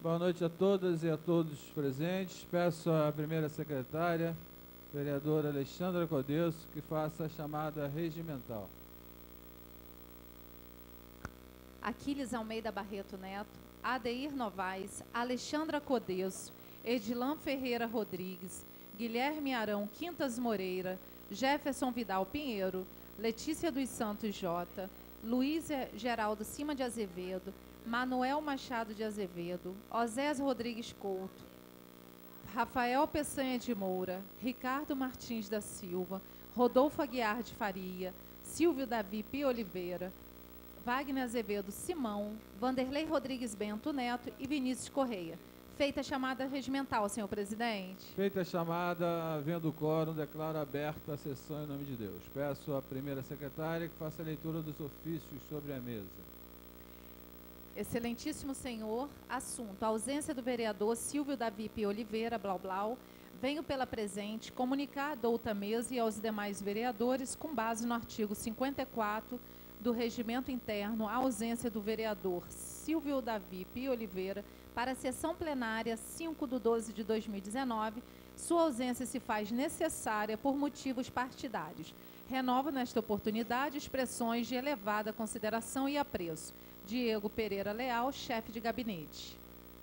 Boa noite a todas e a todos presentes. Peço à primeira secretária, vereadora Alexandra Codesso, que faça a chamada regimental. Aquiles Almeida Barreto Neto, Adeir Novaes, Alexandra Codesso, Edilan Ferreira Rodrigues, Guilherme Arão Quintas Moreira, Jefferson Vidal Pinheiro, Letícia dos Santos Jota, Luiz Geraldo Cima de Azevedo, Manuel Machado de Azevedo, Osés Rodrigues Couto, Rafael Peçanha de Moura, Ricardo Martins da Silva, Rodolfo Aguiar de Faria, Silvio Davi Pio Oliveira, Wagner Azevedo Simão, Vanderlei Rodrigues Bento Neto e Vinícius Correia. Feita a chamada regimental, senhor presidente. Feita a chamada, havendo quórum, declaro aberta a sessão em nome de Deus. Peço à primeira secretária que faça a leitura dos ofícios sobre a mesa. Excelentíssimo senhor, assunto: ausência do vereador Silvio Davi Pio Oliveira, Blau Blau. Venho pela presente comunicar à douta mesa e aos demais vereadores, com base no artigo 54 do Regimento Interno, a ausência do vereador Silvio Davi Pio Oliveira para a sessão plenária 5/12/2019. Sua ausência se faz necessária por motivos partidários. Renovo nesta oportunidade expressões de elevada consideração e apreço. Diego Pereira Leal, chefe de gabinete.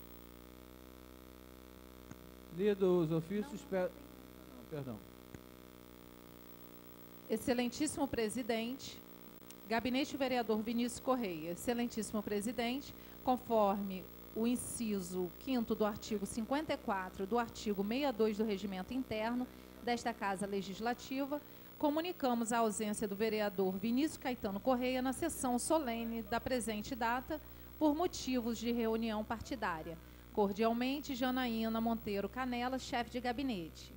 Lido os ofícios... Perdão. Excelentíssimo presidente, gabinete vereador Vinícius Correia. Excelentíssimo presidente, conforme o inciso 5º do artigo 54 do artigo 62 do Regimento Interno desta Casa Legislativa, comunicamos a ausência do vereador Vinícius Caetano Correia na sessão solene da presente data por motivos de reunião partidária. Cordialmente, Janaína Monteiro Canela, chefe de gabinete.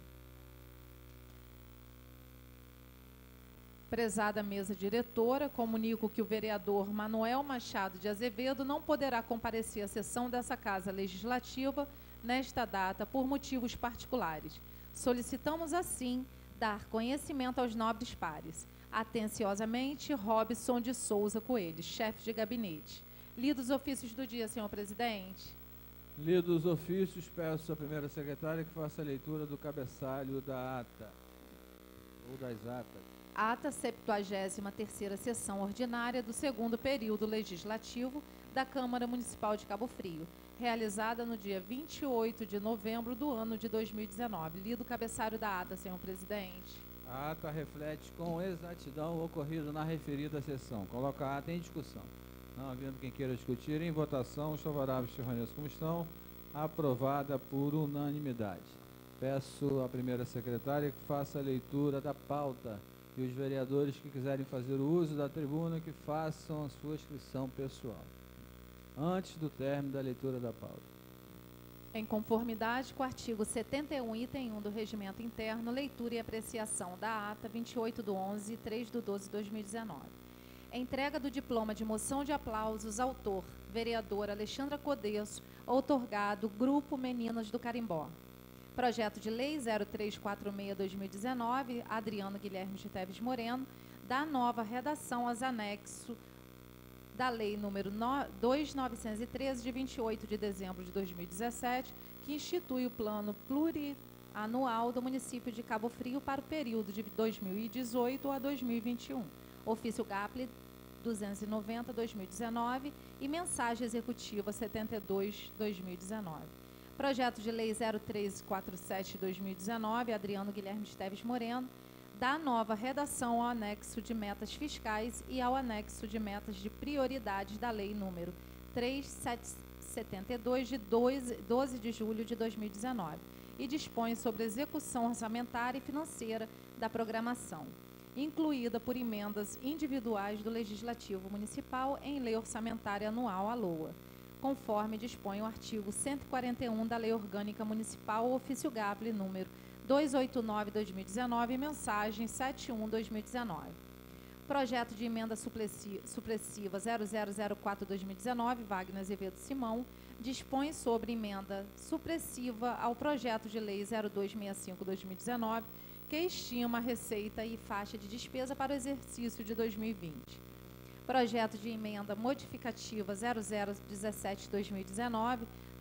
Prezada mesa diretora, comunico que o vereador Manuel Machado de Azevedo não poderá comparecer à sessão dessa Casa Legislativa nesta data por motivos particulares. Solicitamos, assim, dar conhecimento aos nobres pares. Atenciosamente, Robson de Souza Coelho, chefe de gabinete. Lidos os ofícios do dia, senhor presidente. Lidos os ofícios, peço à primeira secretária que faça a leitura do cabeçalho da ata, ou das atas. Ata 73ª sessão ordinária do 2º período legislativo da Câmara Municipal de Cabo Frio, realizada no dia 28 de novembro do ano de 2019. Lido o cabeçalho da ata, senhor presidente. A ata reflete com exatidão o ocorrido na referida sessão. Coloca a ata em discussão. Não havendo quem queira discutir, em votação, os favoráveis permaneçam como estão, aprovada por unanimidade. Peço à primeira secretária que faça a leitura da pauta e os vereadores que quiserem fazer o uso da tribuna que façam a sua inscrição pessoal, antes do término da leitura da pauta. Em conformidade com o artigo 71, item 1 do Regimento Interno, leitura e apreciação da ata 28/11 e 3/12/2019. Entrega do diploma de moção de aplausos, autor, vereadora Alexandra Codesso, outorgado Grupo Meninas do Carimbó. Projeto de Lei 0346/2019, Adriano Guilherme de Teves Moreno, dá nova redação aos anexos da Lei número 2913, de 28 de dezembro de 2017, que institui o Plano Plurianual do município de Cabo Frio para o período de 2018 a 2021. Ofício GAPLE 290/2019 e Mensagem Executiva 72/2019. Projeto de Lei 0347/2019, Adriano Guilherme de Teves Moreno, dá nova redação ao anexo de metas fiscais e ao anexo de metas de prioridades da Lei número 3772, de 12 de julho de 2019, e dispõe sobre a execução orçamentária e financeira da programação, incluída por emendas individuais do Legislativo Municipal em Lei Orçamentária Anual, a LOA, conforme dispõe o artigo 141 da Lei Orgânica Municipal, ofício GAPLE número 289/2019 e mensagem 71/2019. Projeto de emenda supressiva 0004/2019, Wagner Azevedo Simão, dispõe sobre emenda supressiva ao projeto de lei 0265/2019, que estima a receita e faixa de despesa para o exercício de 2020. Projeto de emenda modificativa 0017/2019,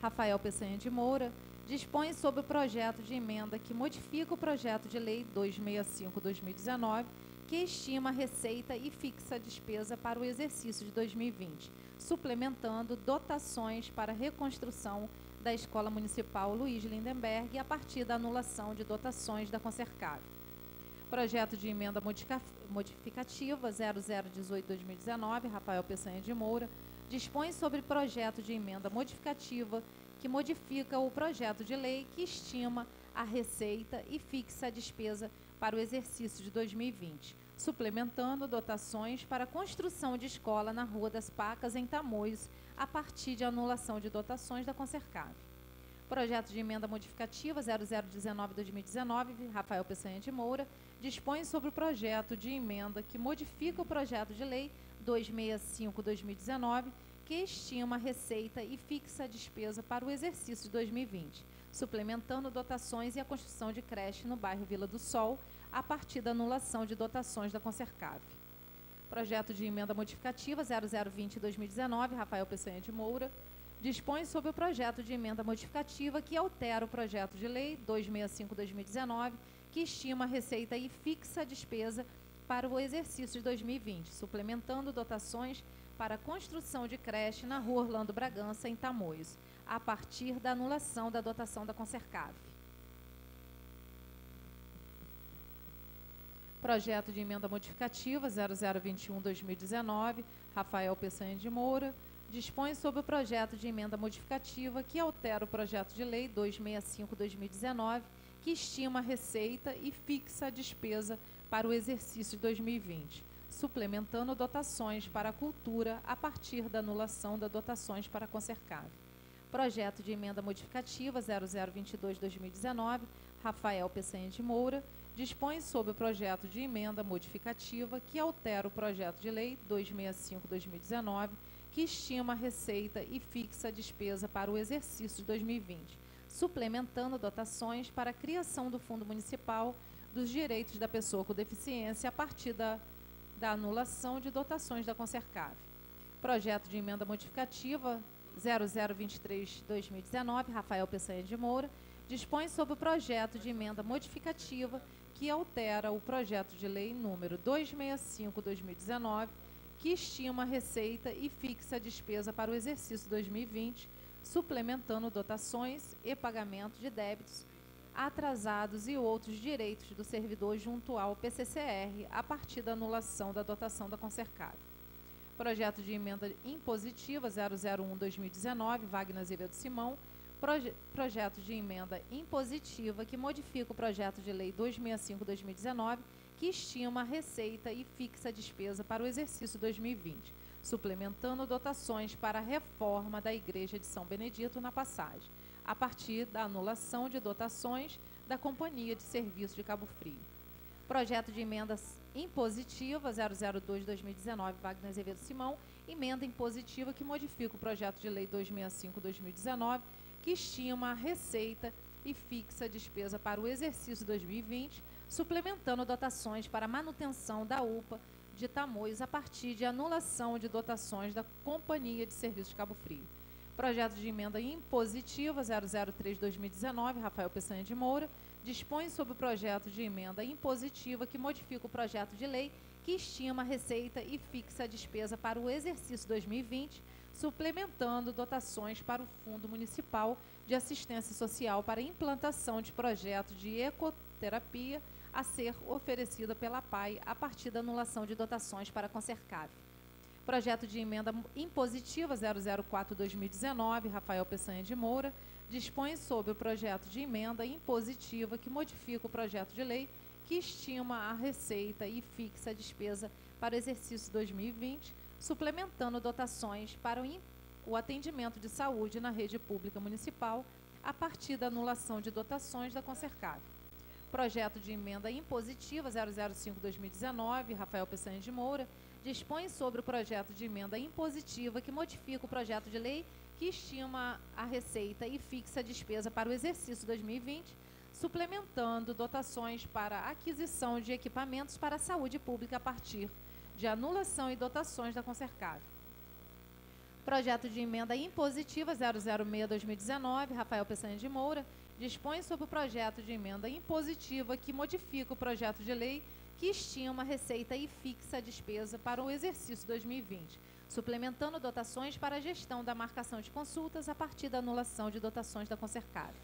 Rafael Peçanha de Moura, dispõe sobre o projeto de emenda que modifica o projeto de lei 265/2019, que estima a receita e fixa a despesa para o exercício de 2020, suplementando dotações para a reconstrução da Escola Municipal Luiz Lindenberg a partir da anulação de dotações da Concercave. Projeto de emenda modificativa 0018/2019, Rafael Peçanha de Moura, dispõe sobre projeto de emenda modificativa que modifica o projeto de lei que estima a receita e fixa a despesa para o exercício de 2020, suplementando dotações para a construção de escola na Rua das Pacas, em Tamoios, a partir de anulação de dotações da Concercave. Projeto de emenda modificativa 0019/2019, Rafael Peçanha de Moura, dispõe sobre o projeto de emenda que modifica o projeto de lei 265/2019, que estima a receita e fixa a despesa para o exercício de 2020, suplementando dotações e a construção de creche no bairro Vila do Sol, a partir da anulação de dotações da Concercave. Projeto de emenda modificativa 0020/2019, Rafael Peçanha de Moura, dispõe sobre o projeto de emenda modificativa que altera o projeto de lei 265/2019, que estima a receita e fixa a despesa para o exercício de 2020, suplementando dotações para a construção de creche na Rua Orlando Bragança, em Tamoios, a partir da anulação da dotação da Concercave. Projeto de emenda modificativa 0021/2019, Rafael Peçanha de Moura, dispõe sobre o projeto de emenda modificativa que altera o projeto de lei 265/2019, que estima a receita e fixa a despesa para o exercício de 2020, suplementando dotações para a cultura a partir da anulação das dotações para a Concercave. Projeto de emenda modificativa 0022/2019, Rafael Peçanha de Moura, dispõe sobre o projeto de emenda modificativa que altera o projeto de lei 265/2019, que estima a receita e fixa a despesa para o exercício de 2020, suplementando dotações para a criação do Fundo Municipal dos Direitos da Pessoa com Deficiência a partir da anulação de dotações da Concercave. Projeto de emenda modificativa 0023/2019, Rafael Peçanha de Moura, dispõe sobre o projeto de emenda modificativa que altera o projeto de lei número 265/2019, que estima a receita e fixa a despesa para o exercício 2020, suplementando dotações e pagamento de débitos atrasados e outros direitos do servidor junto ao PCCR a partir da anulação da dotação da Concercave. Projeto de emenda impositiva 001/2019, Wagner Azevedo Simão, projeto de emenda impositiva que modifica o projeto de lei 265/2019, que estima a receita e fixa a despesa para o exercício 2020, suplementando dotações para a reforma da Igreja de São Benedito na Passagem, a partir da anulação de dotações da Companhia de Serviços de Cabo Frio. Projeto de emendas impositiva 002/2019, Wagner Azevedo Simão, emenda impositiva que modifica o projeto de lei 265/2019, que estima a receita e fixa a despesa para o exercício 2020, suplementando dotações para manutenção da UPA de Tamoios a partir de anulação de dotações da Companhia de Serviços de Cabo Frio. Projeto de emenda impositiva 003/2019, Rafael Peçanha de Moura, dispõe sobre o projeto de emenda impositiva que modifica o projeto de lei que estima a receita e fixa a despesa para o exercício 2020, suplementando dotações para o Fundo Municipal de Assistência Social para implantação de projeto de ecoterapia a ser oferecida pela PAI a partir da anulação de dotações para a Concercave. Projeto de emenda impositiva 004/2019, Rafael Peçanha de Moura, dispõe sobre o projeto de emenda impositiva que modifica o projeto de lei que estima a receita e fixa a despesa para o exercício 2020, suplementando dotações para o atendimento de saúde na rede pública municipal a partir da anulação de dotações da Concercave. Projeto de emenda impositiva 005/2019, Rafael Peçanha de Moura, dispõe sobre o projeto de emenda impositiva que modifica o projeto de lei que estima a receita e fixa a despesa para o exercício 2020, suplementando dotações para a aquisição de equipamentos para a saúde pública a partir de anulação e dotações da Concercave. Projeto de emenda impositiva 006/2019, Rafael Peçanha de Moura, dispõe sobre o projeto de emenda impositiva que modifica o projeto de lei que estima a receita e fixa a despesa para o exercício 2020, suplementando dotações para a gestão da marcação de consultas a partir da anulação de dotações da Concercado.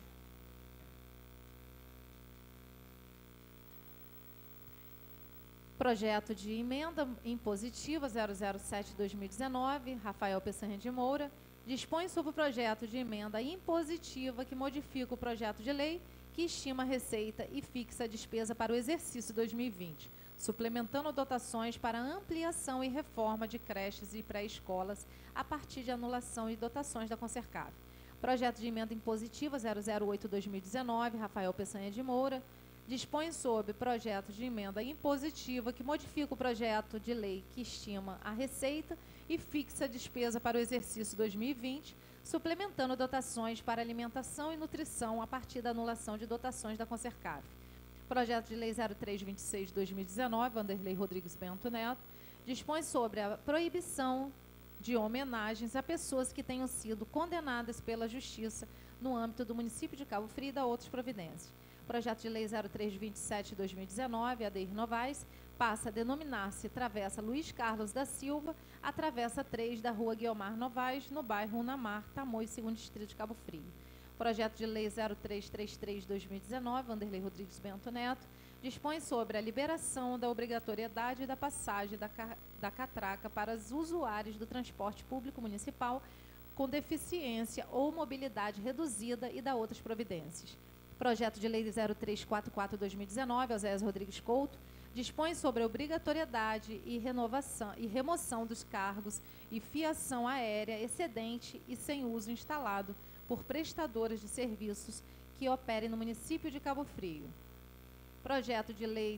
Projeto de emenda impositiva 007/2019, Rafael Peçanha de Moura, dispõe sobre o projeto de emenda impositiva que modifica o projeto de lei que estima a receita e fixa a despesa para o exercício 2020, suplementando dotações para ampliação e reforma de creches e pré-escolas a partir de anulação e dotações da Concercado. Projeto de emenda impositiva 008/2019, Rafael Peçanha de Moura, dispõe sobre projeto de emenda impositiva que modifica o projeto de lei que estima a receita e fixa a despesa para o exercício 2020, suplementando dotações para alimentação e nutrição a partir da anulação de dotações da Concercado. Projeto de lei 0326/2019, Vanderlei Rodrigues Bento Neto, dispõe sobre a proibição de homenagens a pessoas que tenham sido condenadas pela Justiça no âmbito do município de Cabo Frio e da outras providências. Projeto de lei 0327/2019, Adair Novaes, passa a denominar-se Travessa Luiz Carlos da Silva, a Travessa 3 da Rua Guiomar Novaes, no bairro Unamar, Tamoios, 2º Distrito de Cabo Frio. Projeto de lei 0333/2019, Vanderlei Rodrigues Bento Neto, dispõe sobre a liberação da obrigatoriedade da passagem da catraca para os usuários do transporte público municipal com deficiência ou mobilidade reduzida e da outras providências. Projeto de lei 0344/2019, Oséias Rodrigues Couto, dispõe sobre a obrigatoriedade e remoção dos cargos e fiação aérea excedente e sem uso instalado por prestadoras de serviços que operem no município de Cabo Frio. Projeto de lei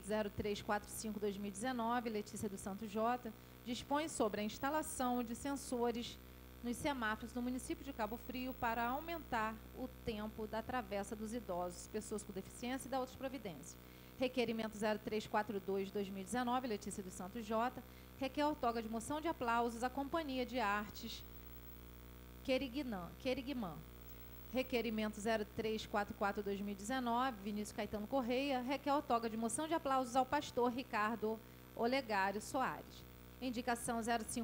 0345/2019, Letícia dos Santos Jota, dispõe sobre a instalação de sensores nos semáforos no município de Cabo Frio para aumentar o tempo da travessa dos idosos, pessoas com deficiência e da outras providências. Requerimento 0342/2019, Letícia dos Santos Jota, requer outorga de moção de aplausos à Companhia de Artes Queriguimã. Requerimento 0344/2019, Vinícius Caetano Correia, requer outorga de moção de aplausos ao pastor Ricardo Olegário Soares. Indicação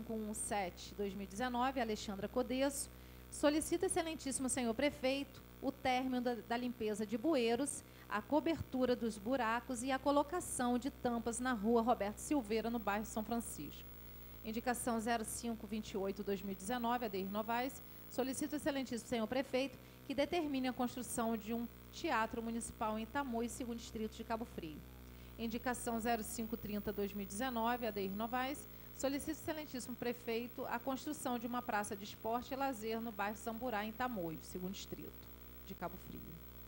0517/2019, Alexandra Codesso, solicita excelentíssimo senhor prefeito o término da limpeza de bueiros, a cobertura dos buracos e a colocação de tampas na rua Roberto Silveira, no bairro São Francisco. Indicação 0528/2019, Adair Novaes, solicita o excelentíssimo senhor prefeito que determine a construção de um teatro municipal em Tamoios, 2º Distrito de Cabo Frio. Indicação 0530/2019, Adair Novaes, solicita o excelentíssimo prefeito a construção de uma praça de esporte e lazer no bairro Samburá, em Tamoios, 2º Distrito de Cabo Frio.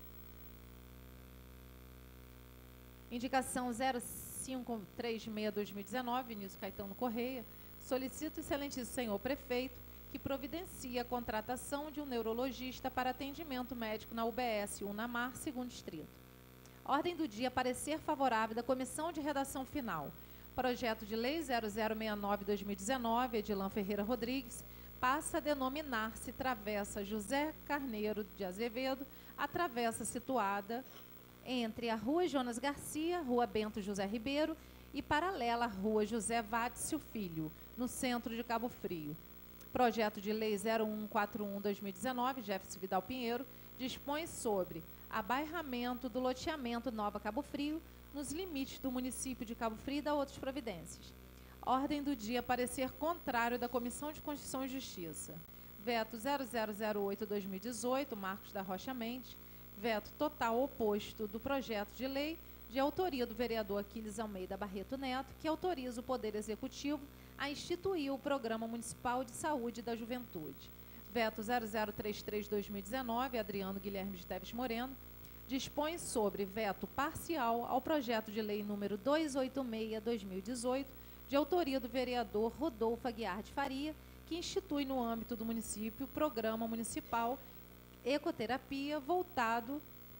Indicação 0536/2019, Vinícius Caetano Correia, solicita o excelentíssimo senhor prefeito que providencie a contratação de um neurologista para atendimento médico na UBS Unamar, 2º Distrito. Ordem do dia, parecer favorável da Comissão de Redação Final. Projeto de lei 0069/2019, Edilan Ferreira Rodrigues, passa a denominar-se Travessa José Carneiro de Azevedo, a travessa situada entre a Rua Jonas Garcia, Rua Bento José Ribeiro e paralela à Rua José Vádio Filho, no centro de Cabo Frio. Projeto de lei 0141/2019, Jefferson Vidal Pinheiro, dispõe sobre abairramento do loteamento Nova Cabo Frio, nos limites do município de Cabo Frio e da outras providências. Ordem do dia, parecer contrário da Comissão de Constituição e Justiça. Veto 0008/2018, Marcos da Rocha Mendes. Veto total oposto do projeto de lei de autoria do vereador Aquiles Almeida Barreto Neto, que autoriza o Poder Executivo a instituir o Programa Municipal de Saúde da Juventude. Veto 0033/2019, Adriano Guilherme de Teves Moreno, dispõe sobre veto parcial ao projeto de lei número 286/2018, de autoria do vereador Rodolfo Aguiar de Faria, que institui no âmbito do município o Programa Municipal Ecoterapia voltado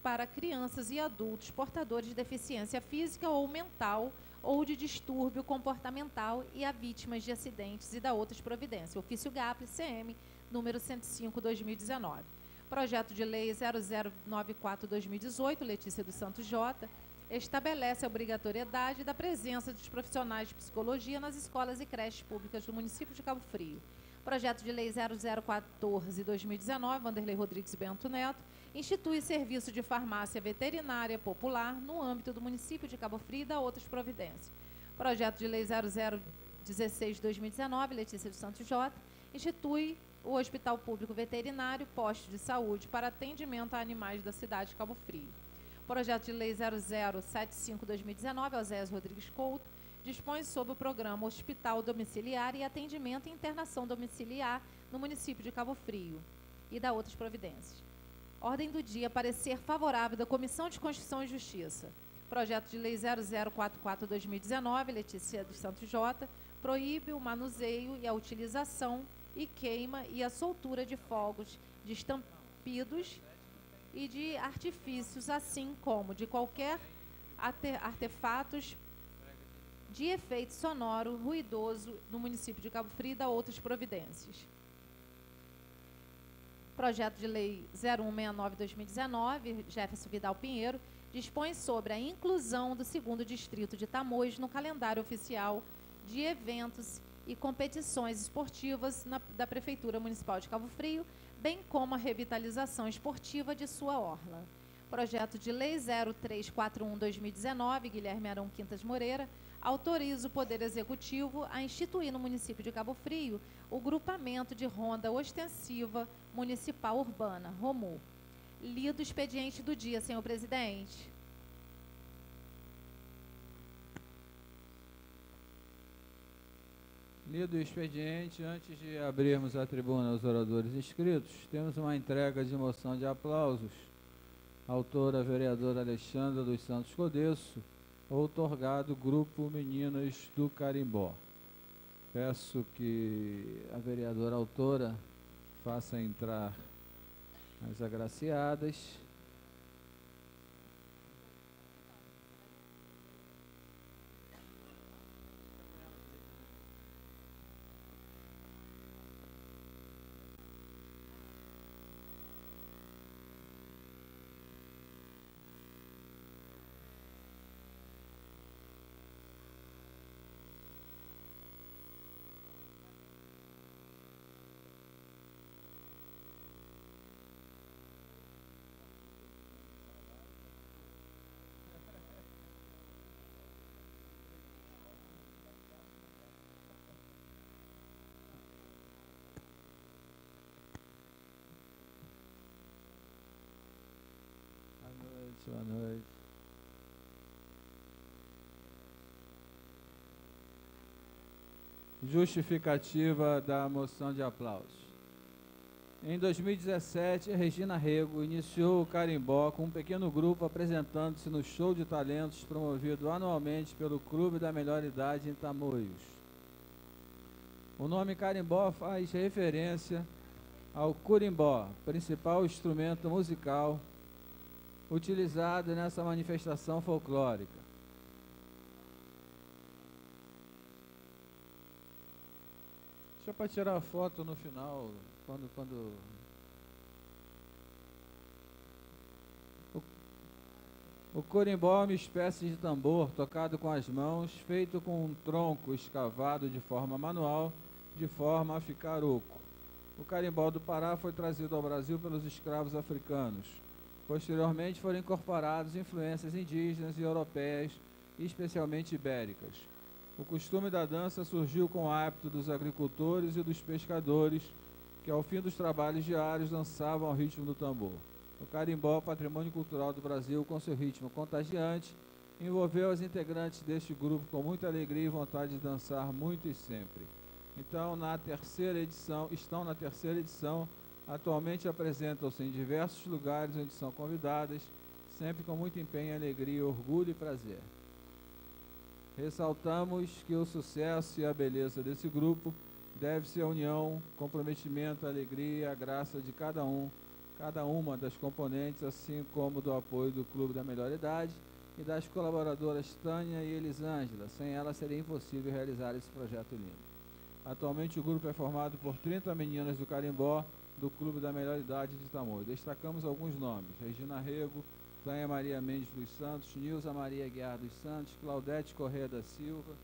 para crianças e adultos portadores de deficiência física ou mental ou de distúrbio comportamental e a vítimas de acidentes e da outras providências. Ofício GAPLE, CM, número 105/2019. Projeto de Lei 0094/2018, Letícia dos Santos Jota, estabelece a obrigatoriedade da presença dos profissionais de psicologia nas escolas e creches públicas do município de Cabo Frio. Projeto de Lei 0014/2019, Vanderlei Rodrigues Bento Neto, institui serviço de farmácia veterinária popular no âmbito do município de Cabo Frio e da outras providências. Projeto de Lei 0016/2019, Letícia dos Santos Jota, institui o Hospital Público Veterinário, posto de saúde para atendimento a animais da cidade de Cabo Frio. Projeto de Lei 0075/2019, Oséias Rodrigues Couto, dispõe sobre o programa Hospital Domiciliar e Atendimento e Internação Domiciliar no município de Cabo Frio e da outras providências. Ordem do dia, parecer favorável da Comissão de Constituição e Justiça. Projeto de Lei 0044/2019, Letícia dos Santos Jota, proíbe o manuseio e a utilização e queima e a soltura de fogos, de estampidos e de artifícios, assim como de qualquer artefatos de efeito sonoro ruidoso no município de Cabo Frio e da outras providências. Projeto de Lei 0169/2019, Jefferson Vidal Pinheiro, dispõe sobre a inclusão do 2º Distrito de Tamoios no calendário oficial de eventos e competições esportivas da Prefeitura Municipal de Cabo Frio, bem como a revitalização esportiva de sua orla. Projeto de Lei 0341/2019, Guilherme Arão Quintas Moreira, autoriza o Poder Executivo a instituir no município de Cabo Frio o grupamento de ronda ostensiva municipal urbana, ROMU. Lido o expediente do dia, senhor presidente. Lido o expediente, antes de abrirmos a tribuna aos oradores inscritos, temos uma entrega de moção de aplausos. Autora, a vereadora Alexandra dos Santos Codesso, outorgado Grupo Meninas do Carimbó. Peço que a vereadora autora faça entrar as agraciadas. Boa noite. Justificativa da moção de aplausos. Em 2017, Regina Rego iniciou o carimbó com um pequeno grupo apresentando-se no show de talentos promovido anualmente pelo Clube da Melhor Idade em Tamoios. O nome carimbó faz referência ao curimbó, principal instrumento musical utilizado nessa manifestação folclórica. Deixa para tirar a foto no final, quando... O corimbó é uma espécie de tambor tocado com as mãos, feito com um tronco escavado de forma manual, de forma a ficar oco. O carimbó do Pará foi trazido ao Brasil pelos escravos africanos. Posteriormente foram incorporadas influências indígenas e europeias, especialmente ibéricas. O costume da dança surgiu com o hábito dos agricultores e dos pescadores, que ao fim dos trabalhos diários dançavam ao ritmo do tambor. O carimbó, patrimônio cultural do Brasil, com seu ritmo contagiante, envolveu os integrantes deste grupo com muita alegria e vontade de dançar muito e sempre. Então, estão na terceira edição, atualmente apresentam-se em diversos lugares onde são convidadas, sempre com muito empenho, alegria, orgulho e prazer. Ressaltamos que o sucesso e a beleza desse grupo deve-se à união, comprometimento, alegria e a graça de cada um cada uma das componentes, assim como do apoio do Clube da Melhor Idade e das colaboradoras Tânia e Elisângela. Sem elas seria impossível realizar esse projeto lindo. Atualmente o grupo é formado por 30 meninas do carimbó do Clube da Melhor Idade de Tamoio. Destacamos alguns nomes: Regina Rego, Tânia Maria Mendes dos Santos, Nilza Maria Guiar dos Santos, Claudete Corrêa da Silva,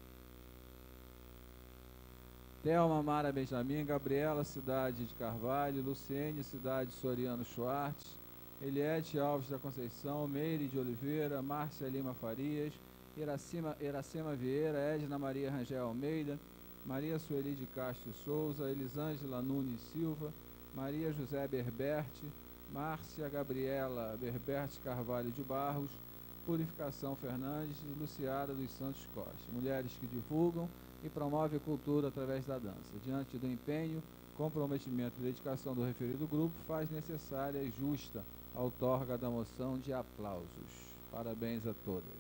Thelma Mara Benjamin, Gabriela Cidade de Carvalho, Luciene Cidade Soriano Schwartz, Eliette Alves da Conceição, Meire de Oliveira, Márcia Lima Farias, Iracema Vieira, Edna Maria Rangel Almeida, Maria Sueli de Castro Souza, Elisângela Nunes Silva, Maria José Berberte, Márcia Gabriela Berberte Carvalho de Barros, Purificação Fernandes e Luciara dos Santos Costa. Mulheres que divulgam e promovem a cultura através da dança. Diante do empenho, comprometimento e dedicação do referido grupo, faz necessária e justa a outorga da moção de aplausos. Parabéns a todas.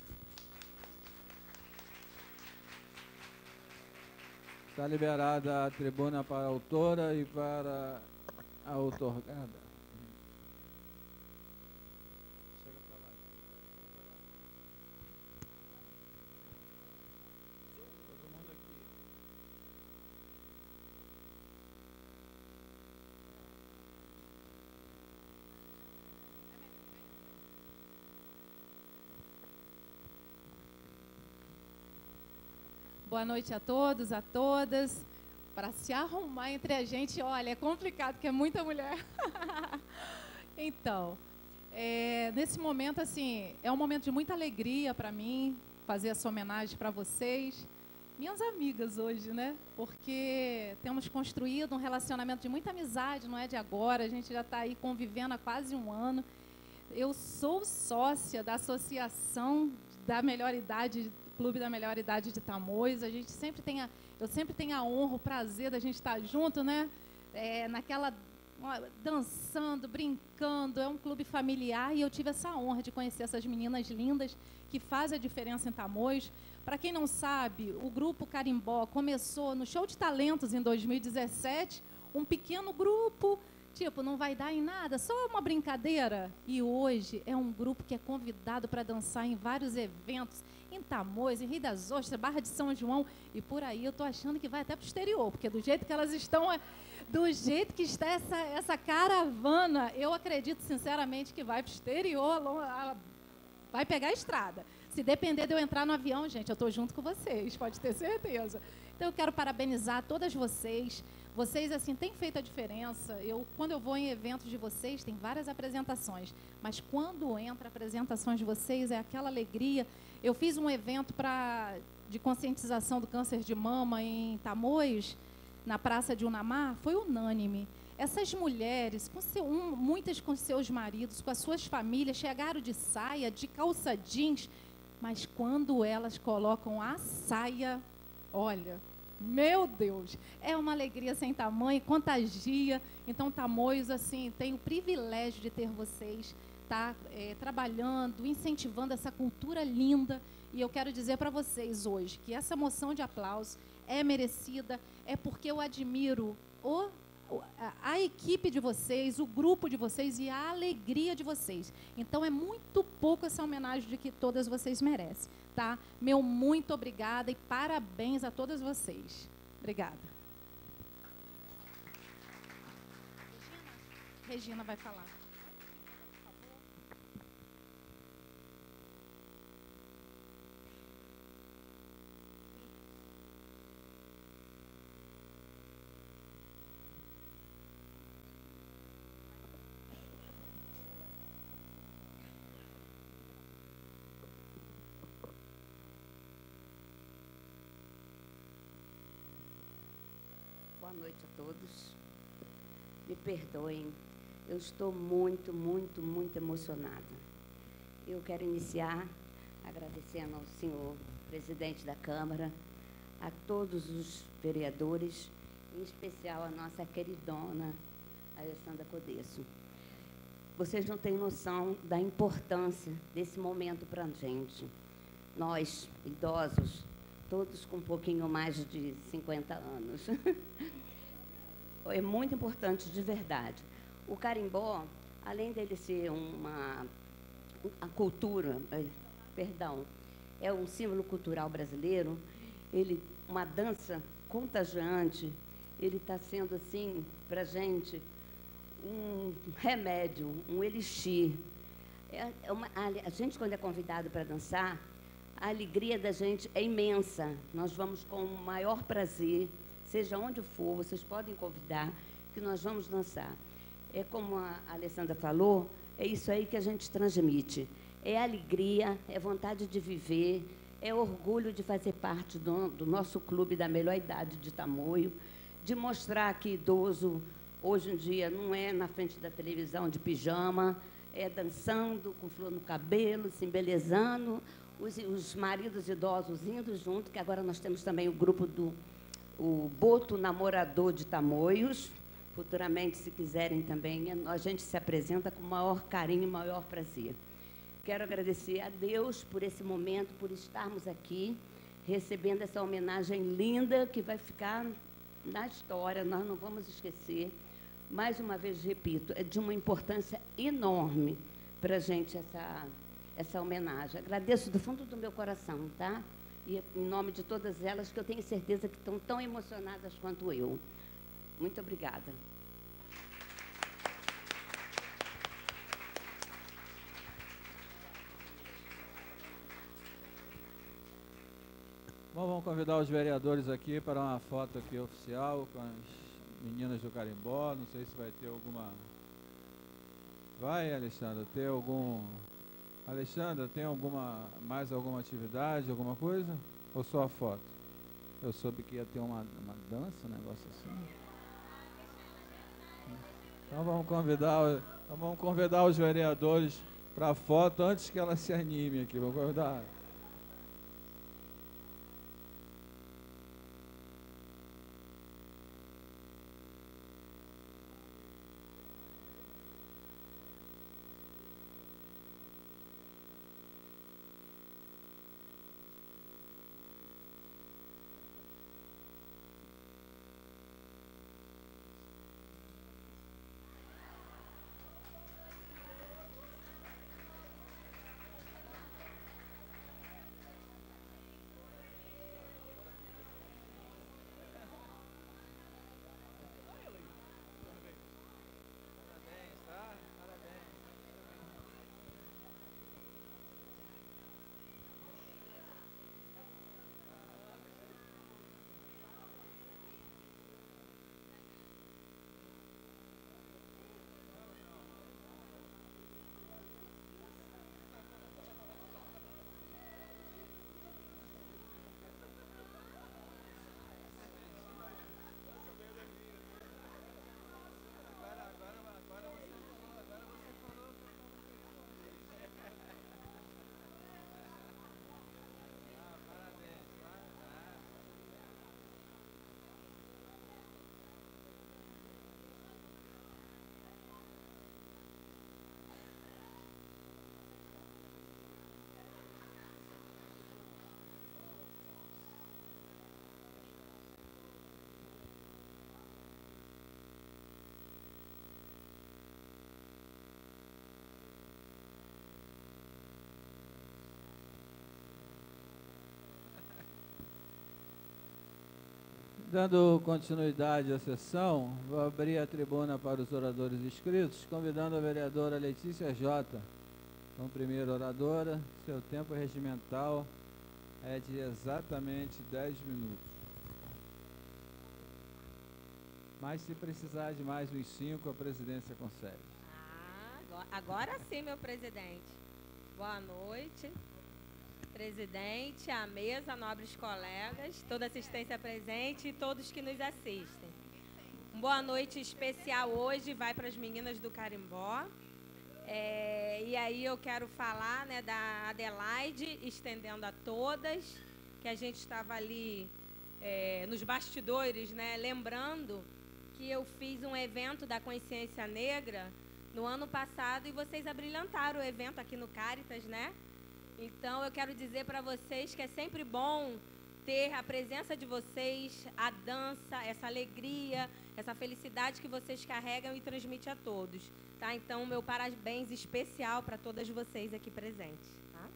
Está liberada a tribuna para a autora e para a outorgada. Chega para lá. Todo mundo aqui. Boa noite a todos, a todas. Para se arrumar entre a gente, olha, é complicado, porque é muita mulher. Então, nesse momento, assim, é um momento de muita alegria para mim, fazer essa homenagem para vocês, minhas amigas hoje, né? Porque temos construído um relacionamento de muita amizade, não é de agora, a gente já está aí convivendo há quase um ano. Eu sou sócia da Associação da Melhor Idade, Clube da Melhor Idade de Tamoios. A gente sempre tem eu sempre tenho a honra, o prazer da gente estar junto, né? Dançando, brincando. É um clube familiar e eu tive essa honra de conhecer essas meninas lindas que fazem a diferença em Tamoios. Para quem não sabe, o grupo Carimbó começou no Show de Talentos em 2017, um pequeno grupo, tipo, não vai dar em nada, só uma brincadeira. E hoje é um grupo que é convidado para dançar em vários eventos, em Tamoios, em Rio das Ostras, Barra de São João, e por aí eu estou achando que vai até para o exterior, porque do jeito que elas estão, do jeito que está essa caravana, eu acredito sinceramente que vai para o exterior, vai pegar a estrada. Se depender de eu entrar no avião, gente, eu estou junto com vocês, pode ter certeza. Então eu quero parabenizar todas vocês. Vocês, assim, têm feito a diferença. Quando eu vou em eventos de vocês, tem várias apresentações, mas quando entra apresentações de vocês, é aquela alegria. Eu fiz um evento de conscientização do câncer de mama em Tamoios, na Praça de Unamar, foi unânime. Essas mulheres, muitas com seus maridos, com as suas famílias, chegaram de saia, de calça jeans, mas quando elas colocam a saia, olha, meu Deus, é uma alegria sem tamanho, contagia. Então, Tamoios, assim, tem o privilégio de ter vocês, trabalhando, incentivando essa cultura linda. E eu quero dizer para vocês hoje que essa moção de aplauso é merecida, é porque eu admiro a equipe de vocês, o grupo de vocês e a alegria de vocês. Então, é muito pouco essa homenagem de que todas vocês merecem, tá? Meu muito obrigada e parabéns a todas vocês. Obrigada. Regina vai falar. Boa noite a todos. Me perdoem, eu estou muito, muito, muito emocionada. Eu quero iniciar agradecendo ao senhor presidente da Câmara, a todos os vereadores, em especial a nossa queridona Alessandra Codesso. Vocês não têm noção da importância desse momento para a gente. Nós, idosos, todos com um pouquinho mais de 50 anos. É muito importante, de verdade. O carimbó, além dele ser a cultura, perdão, é um símbolo cultural brasileiro, ele, uma dança contagiante, ele está sendo, assim, para a gente, um remédio, um elixir. A gente, quando é convidado para dançar, a alegria da gente é imensa. Nós vamos com o maior prazer, seja onde for, vocês podem convidar, que nós vamos dançar. É como a Alessandra falou, é isso aí que a gente transmite. É alegria, é vontade de viver, é orgulho de fazer parte do nosso clube da melhor idade de Tamoio, de mostrar que idoso, hoje em dia, não é na frente da televisão de pijama, é dançando, com flor no cabelo, se embelezando, os maridos idosos indo junto, que agora nós temos também o grupo o Boto Namorador de Tamoios. Futuramente, se quiserem também, a gente se apresenta com o maior carinho e maior prazer. Quero agradecer a Deus por esse momento, por estarmos aqui, recebendo essa homenagem linda que vai ficar na história, nós não vamos esquecer. Mais uma vez, repito, é de uma importância enorme para a gente essa homenagem. Agradeço do fundo do meu coração, tá? E em nome de todas elas, que eu tenho certeza que estão tão emocionadas quanto eu. Muito obrigada. Bom, vamos convidar os vereadores aqui para uma foto aqui oficial com as meninas do carimbó. Não sei se vai ter alguma... Vai, Alexandra, ter algum... Alexandra, tem mais alguma atividade, alguma coisa? Ou só a foto? Eu soube que ia ter uma dança, um negócio assim. Então vamos convidar os vereadores para a foto antes que ela se anime aqui. Vamos convidar. Dando continuidade à sessão, vou abrir a tribuna para os oradores inscritos, convidando a vereadora Letícia Jota, como primeira oradora. Seu tempo regimental é de exatamente 10 minutos. Mas se precisar de mais uns 5, a presidência concede. Agora sim, meu presidente. Boa noite. Presidente, a mesa, nobres colegas, toda assistência presente e todos que nos assistem. Uma boa noite especial hoje vai para as meninas do carimbó. E aí eu quero falar, né, da Adelaide, estendendo a todas, que a gente estava ali nos bastidores, né, lembrando que eu fiz um evento da Consciência Negra no ano passado e vocês abrilhantaram o evento aqui no Cáritas, né? Então, eu quero dizer para vocês que é sempre bom ter a presença de vocês, a dança, essa alegria, essa felicidade que vocês carregam e transmitem a todos. Tá? Então, meu parabéns especial para todas vocês aqui presentes. Tá?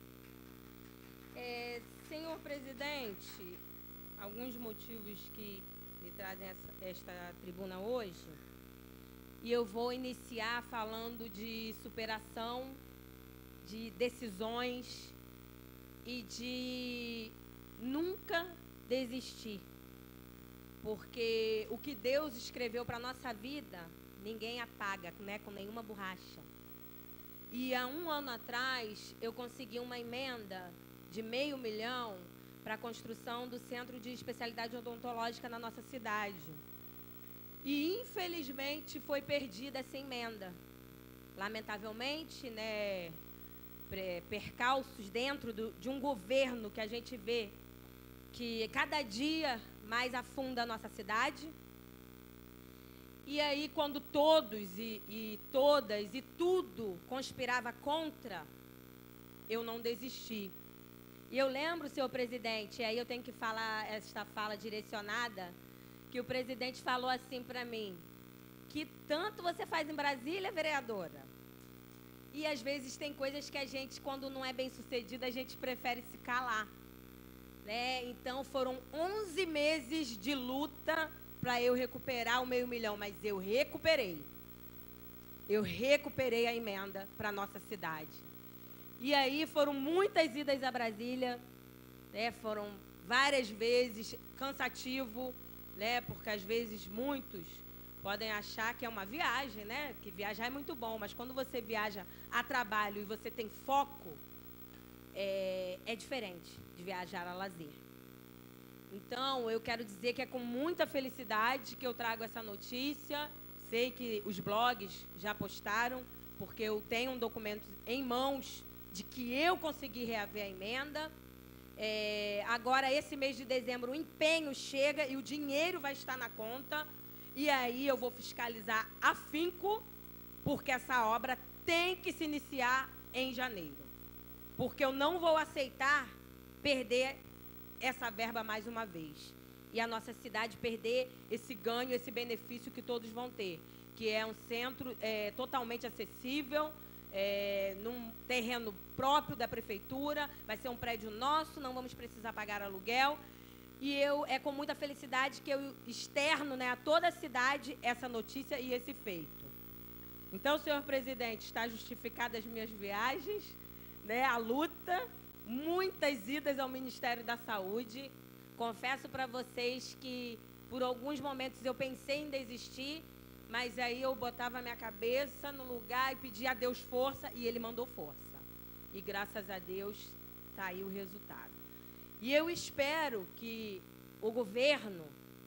Senhor presidente, alguns motivos que me trazem esta tribuna hoje, e eu vou iniciar falando de superação, de decisões e de nunca desistir. Porque o que Deus escreveu para a nossa vida, ninguém apaga, né, com nenhuma borracha. E há 1 ano atrás, eu consegui uma emenda de R$500 mil para a construção do Centro de Especialidade Odontológica na nossa cidade. E, infelizmente, foi perdida essa emenda. Lamentavelmente, né, percalços dentro de um governo que a gente vê que cada dia mais afunda a nossa cidade. E aí, quando todos e todas e tudo conspirava contra, eu não desisti. E eu lembro, senhor presidente, aí eu tenho que falar esta fala direcionada, que o presidente falou assim para mim: que tanto você faz em Brasília, vereadora? E às vezes tem coisas que a gente, quando não é bem sucedida, a gente prefere se calar. Né? Então foram 11 meses de luta para eu recuperar o R$500 mil, mas eu recuperei. Eu recuperei a emenda para a nossa cidade. E aí foram muitas idas a Brasília, né? Foram várias vezes, cansativo, né? Porque às vezes muitos podem achar que é uma viagem, né? Que viajar é muito bom, mas quando você viaja a trabalho e você tem foco, é diferente de viajar a lazer. Então, eu quero dizer que é com muita felicidade que eu trago essa notícia. Sei que os blogs já postaram, porque eu tenho um documento em mãos de que eu consegui reaver a emenda. Agora, esse mês de dezembro, o empenho chega e o dinheiro vai estar na conta. E aí eu vou fiscalizar afinco, porque essa obra tem que se iniciar em janeiro. Porque eu não vou aceitar perder essa verba mais uma vez. E a nossa cidade perder esse ganho, esse benefício que todos vão ter. Que é um centro totalmente acessível, num terreno próprio da prefeitura, vai ser um prédio nosso, não vamos precisar pagar aluguel. E é com muita felicidade que eu externo, né, a toda a cidade essa notícia e esse feito. Então, senhor presidente, está justificada as minhas viagens, né, a luta, muitas idas ao Ministério da Saúde. Confesso para vocês que, por alguns momentos, eu pensei em desistir, mas aí eu botava a minha cabeça no lugar e pedia a Deus força, e Ele mandou força. E, graças a Deus, está aí o resultado. E eu espero que o governo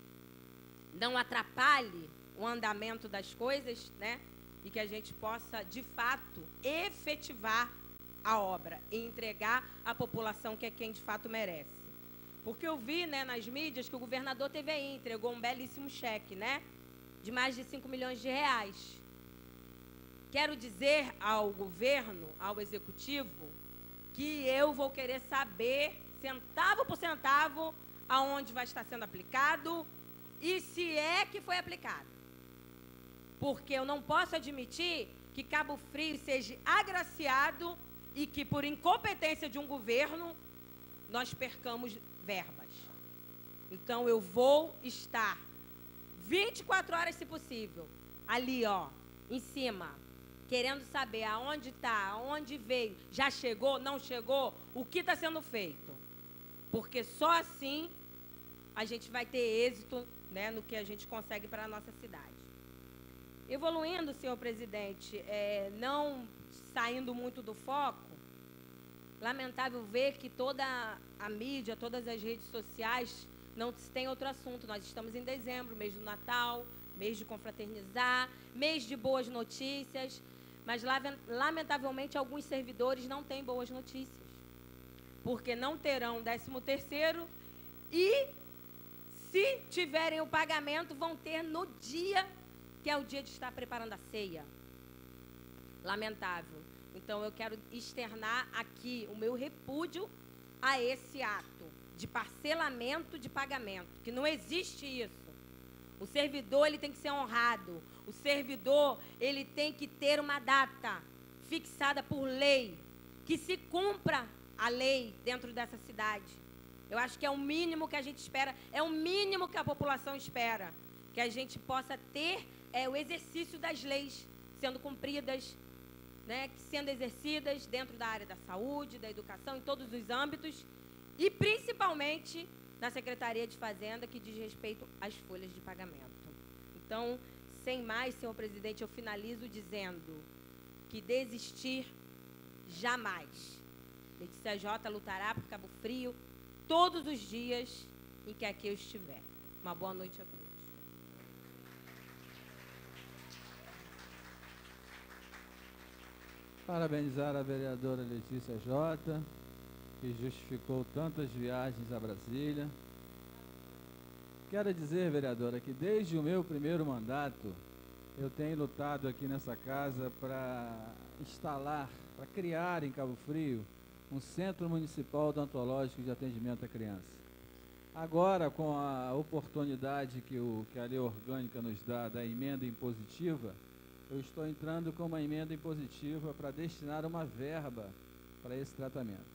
não atrapalhe o andamento das coisas, né? E que a gente possa, de fato, efetivar a obra e entregar à população, que é quem de fato merece. Porque eu vi, né, nas mídias que o governador teve aí, entregou um belíssimo cheque, né? De mais de R$5 milhões. Quero dizer ao governo, ao executivo, que eu vou querer saber, centavo por centavo, aonde vai estar sendo aplicado e se é que foi aplicado. Porque eu não posso admitir que Cabo Frio seja agraciado e que, por incompetência de um governo, nós percamos verbas. Então, eu vou estar 24 horas, se possível, ali, ó, em cima, querendo saber aonde está, aonde veio, já chegou, não chegou, o que está sendo feito. Porque só assim a gente vai ter êxito, né, no que a gente consegue para a nossa cidade. Evoluindo, senhor presidente, não saindo muito do foco, lamentável ver que toda a mídia, todas as redes sociais não tem outro assunto. Nós estamos em dezembro, mês do Natal, mês de confraternizar, mês de boas notícias, mas lamentavelmente alguns servidores não têm boas notícias, porque não terão 13º e, se tiverem o pagamento, vão ter no dia que é o dia de estar preparando a ceia. Lamentável. Então, eu quero externar aqui o meu repúdio a esse ato, de parcelamento de pagamento, que não existe isso. O servidor, ele tem que ser honrado. O servidor, ele tem que ter uma data fixada por lei, que se cumpra a lei dentro dessa cidade. Eu acho que é o mínimo que a gente espera, é o mínimo que a população espera, que a gente possa ter o exercício das leis sendo cumpridas, né, sendo exercidas dentro da área da saúde, da educação, em todos os âmbitos, e principalmente na Secretaria de Fazenda, que diz respeito às folhas de pagamento. Então, sem mais, senhor presidente, eu finalizo dizendo que desistir jamais. Letícia J. lutará por Cabo Frio todos os dias em que aqui eu estiver. Uma boa noite a todos. Parabenizar a vereadora Letícia J., que justificou tantas viagens a Brasília. Quero dizer, vereadora, que desde o meu primeiro mandato, eu tenho lutado aqui nessa casa para instalar, para criar em Cabo Frio, um Centro Municipal Odontológico de Atendimento à Criança. Agora, com a oportunidade que a lei orgânica nos dá da emenda impositiva, eu estou entrando com uma emenda impositiva para destinar uma verba para esse tratamento.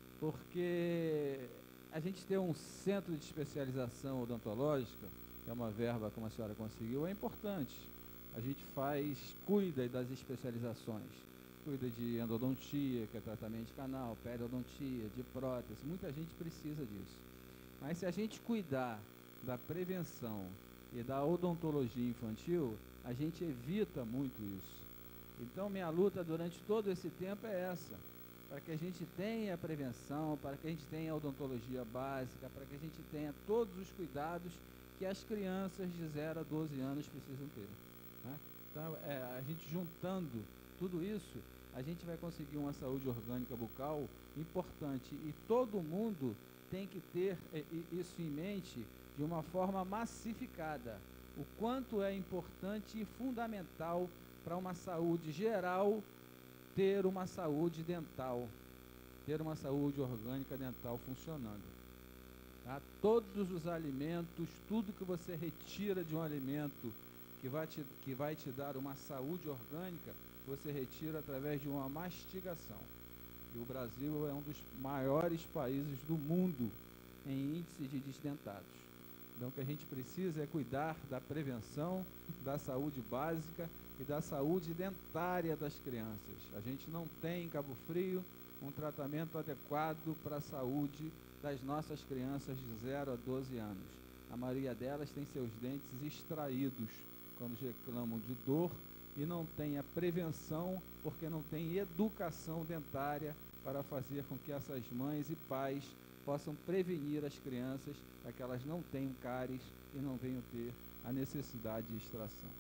Porque a gente ter um centro de especialização odontológica, que é uma verba como a senhora conseguiu, é importante. A gente cuida das especializações, cuida de endodontia, que é tratamento de canal, periodontia, de prótese, muita gente precisa disso. Mas se a gente cuidar da prevenção e da odontologia infantil, a gente evita muito isso. Então, minha luta durante todo esse tempo é essa, para que a gente tenha prevenção, para que a gente tenha odontologia básica, para que a gente tenha todos os cuidados que as crianças de 0 a 12 anos precisam ter, né? Então, a gente juntando tudo isso, a gente vai conseguir uma saúde orgânica bucal importante, e todo mundo tem que ter isso em mente de uma forma massificada, o quanto é importante e fundamental para uma saúde geral ter uma saúde dental, ter uma saúde orgânica dental funcionando. Tá? Todos os alimentos, tudo que você retira de um alimento que vai te dar uma saúde orgânica, você retira através de uma mastigação. E o Brasil é um dos maiores países do mundo em índice de desdentados. Então, o que a gente precisa é cuidar da prevenção, da saúde básica e da saúde dentária das crianças. A gente não tem em Cabo Frio um tratamento adequado para a saúde das nossas crianças de 0 a 12 anos. A maioria delas tem seus dentes extraídos quando reclamam de dor e não tem a prevenção porque não tem educação dentária para fazer com que essas mães e pais possam prevenir as crianças para que elas não tenham cáries e não venham ter a necessidade de extração.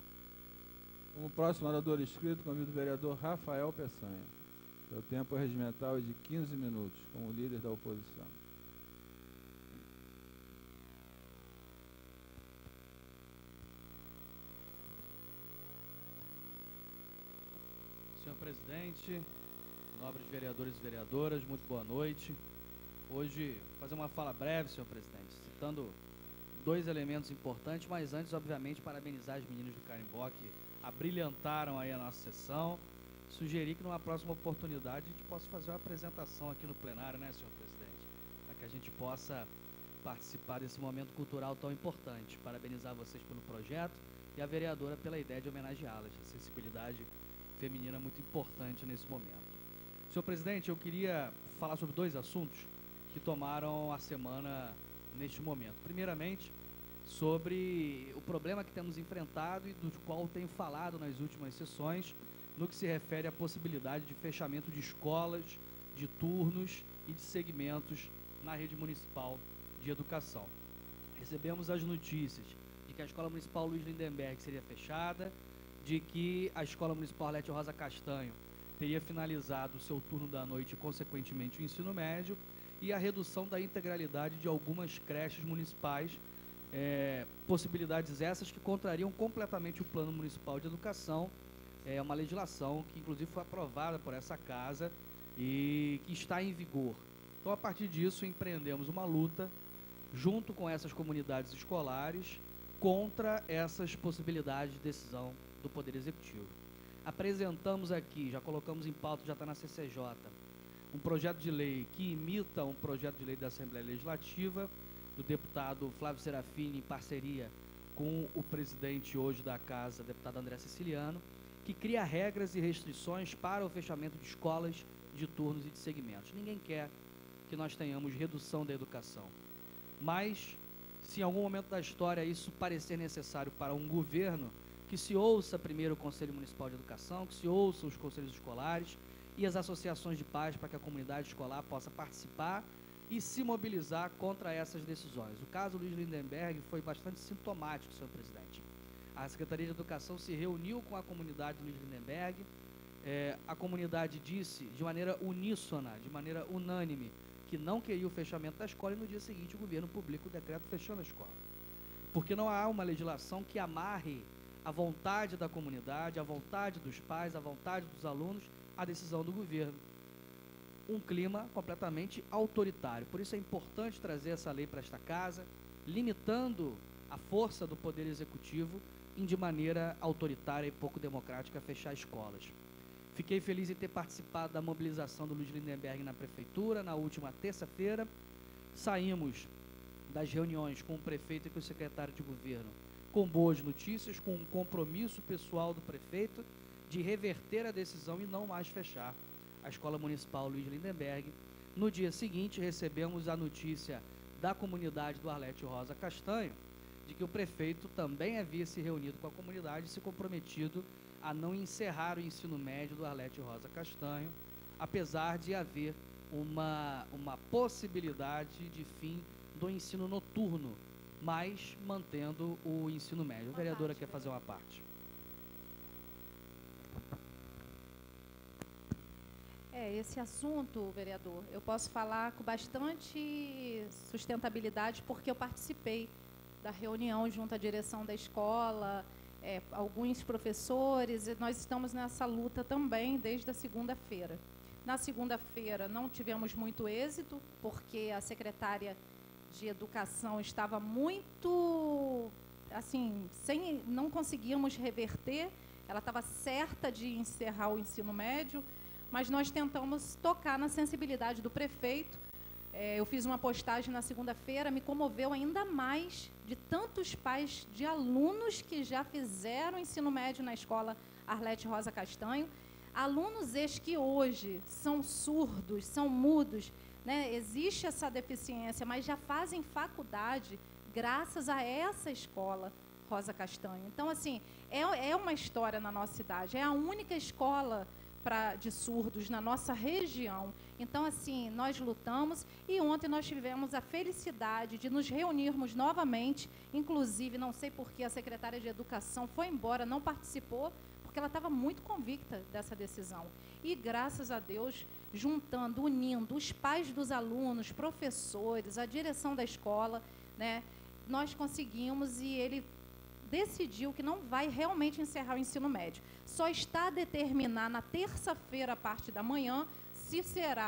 Como próximo orador inscrito, convido o vereador Rafael Peçanha. Seu tempo regimental é de 15 minutos, como líder da oposição. Senhor presidente, nobres vereadores e vereadoras, muito boa noite. Hoje, vou fazer uma fala breve, senhor presidente, citando dois elementos importantes, mas antes, obviamente, parabenizar as meninas do Carimbó que abrilhantaram aí a nossa sessão. Sugerir que numa próxima oportunidade a gente possa fazer uma apresentação aqui no plenário, né, senhor presidente? Para que a gente possa participar desse momento cultural tão importante. Parabenizar vocês pelo projeto e a vereadora pela ideia de homenageá-las. A sensibilidade feminina é muito importante nesse momento. Senhor presidente, eu queria falar sobre dois assuntos que tomaram a semana neste momento. Primeiramente, sobre o problema que temos enfrentado e do qual tenho falado nas últimas sessões, no que se refere à possibilidade de fechamento de escolas, de turnos e de segmentos na rede municipal de educação. Recebemos as notícias de que a Escola Municipal Luiz Lindenberg seria fechada, de que a Escola Municipal Arlete Rosa Castanho teria finalizado o seu turno da noite e, consequentemente, o ensino médio, e a redução da integralidade de algumas creches municipais, possibilidades essas que contrariam completamente o Plano Municipal de Educação, uma legislação que, inclusive, foi aprovada por essa casa e que está em vigor. Então, a partir disso, empreendemos uma luta junto com essas comunidades escolares contra essas possibilidades de decisão do Poder Executivo. Apresentamos aqui, já colocamos em pauta, já está na CCJ, um projeto de lei que imita um projeto de lei da Assembleia Legislativa, do deputado Flávio Serafini, em parceria com o presidente hoje da Casa, deputado André Siciliano, que cria regras e restrições para o fechamento de escolas, de turnos e de segmentos. Ninguém quer que nós tenhamos redução da educação. Mas, se em algum momento da história isso parecer necessário para um governo, que se ouça primeiro o Conselho Municipal de Educação, que se ouça os conselhos escolares e as associações de pais para que a comunidade escolar possa participar e se mobilizar contra essas decisões. O caso Luiz Lindenberg foi bastante sintomático, senhor presidente. A Secretaria de Educação se reuniu com a comunidade Luiz Lindenberg, a comunidade disse de maneira uníssona, de maneira unânime, que não queria o fechamento da escola, e no dia seguinte o governo publica o decreto fechando a escola. Porque não há uma legislação que amarre a vontade da comunidade, a vontade dos pais, a vontade dos alunos, a decisão do governo. Um clima completamente autoritário. Por isso é importante trazer essa lei para esta casa, limitando a força do Poder Executivo em, de maneira autoritária e pouco democrática, fechar escolas. Fiquei feliz em ter participado da mobilização do Luiz Lindenberg na Prefeitura, na última terça-feira. Saímos das reuniões com o prefeito e com o secretário de governo com boas notícias, com um compromisso pessoal do prefeito de reverter a decisão e não mais fechar a Escola Municipal Luiz Lindenberg. No dia seguinte, recebemos a notícia da comunidade do Arlete Rosa Castanho, de que o prefeito também havia se reunido com a comunidade e se comprometido a não encerrar o ensino médio do Arlete Rosa Castanho, apesar de haver uma possibilidade de fim do ensino noturno, mas mantendo o ensino médio. A vereadora quer fazer uma parte. Esse assunto, vereador, eu posso falar com bastante sustentabilidade, porque eu participei da reunião junto à direção da escola, alguns professores, e nós estamos nessa luta também desde a segunda-feira. Na segunda-feira não tivemos muito êxito, porque a secretária de Educação estava muito, assim, não conseguíamos reverter, ela estava certa de encerrar o ensino médio, mas nós tentamos tocar na sensibilidade do prefeito. Eu fiz uma postagem na segunda-feira, me comoveu ainda mais de tantos pais de alunos que já fizeram ensino médio na escola Arlete Rosa Castanho, alunos estes que hoje são surdos, são mudos, né? Existe essa deficiência, mas já fazem faculdade graças a essa escola Rosa Castanho. Então, assim, é uma história na nossa cidade, é a única escola de surdos na nossa região. Então, assim, nós lutamos, e ontem nós tivemos a felicidade de nos reunirmos novamente, inclusive, não sei por que a secretária de Educação foi embora, não participou, porque ela estava muito convicta dessa decisão. E, graças a Deus, juntando, unindo os pais dos alunos, professores, a direção da escola, né, nós conseguimos, e ele decidiu que não vai realmente encerrar o ensino médio. Só está a determinar na terça-feira, a parte da manhã, se